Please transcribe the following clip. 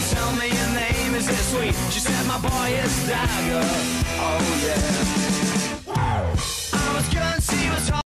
Tell me your name, is it sweet? She said my boy is Dagger. Oh yeah. I was good and she was